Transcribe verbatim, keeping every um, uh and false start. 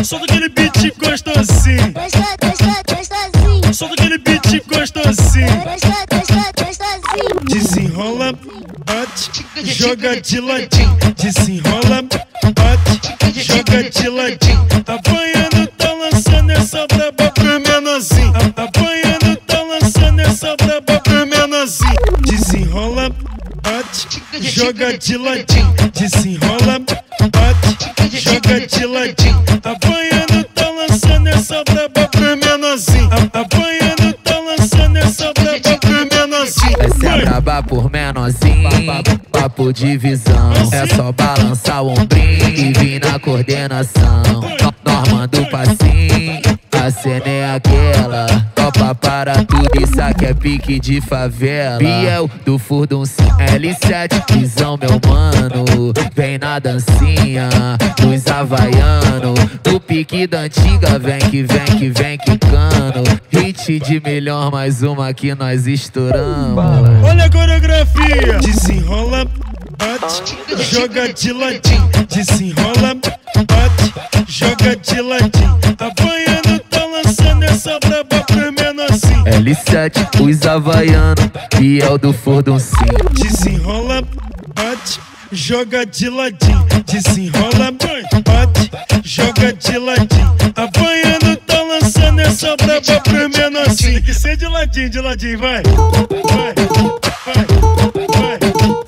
Solta aquele beat gostosinho. Gostosa, gostosa, gostosinho. Solta aquele beat gostosinho. Gostosa, gostosa, gostosinho. Desenrola, bate, joga de ladinho. Desenrola, bate, joga de ladinho. Apanhando, tá lançando essa braba pro menorzinho. Apanhando, tá lançando essa braba pro menorzinho. Desenrola, bate, joga de ladinho. Desenrola, bate, joga de ladinho. Apanhando, tá lançando essa braba pro menorzinho. Apanhando, tá lançando essa braba pro menorzinho. Essa é braba por menorzinho, papo de visão. É só balançar o ombrinho e vir na coordenação. Nós manda o passinho, a cena é aquela. Topa para tudo, isso aqui é pique de favela. Biel do Furduncinho, L sete, visão meu mano. Vem na dancinha, dos havaiano. Do pique da antiga, vem que vem que vem quicando. Hit de milhão, mais uma que nós estouramos. Olha a coreografia. Desenrola, bate, joga de ladinho. Desenrola, bate, joga de ladinho. Apanhando, tá lançando essa braba pro menorzinho. L sete, os havaiano, Biel do Furduncinho. Desenrola, bate, joga de ladinho. Desenrola, bate, joga de ladinho. Apanhando, tá lançando essa braba pro menorzinho. Tem que ser de ladinho, de ladinho, vai. Vai, vai, vai.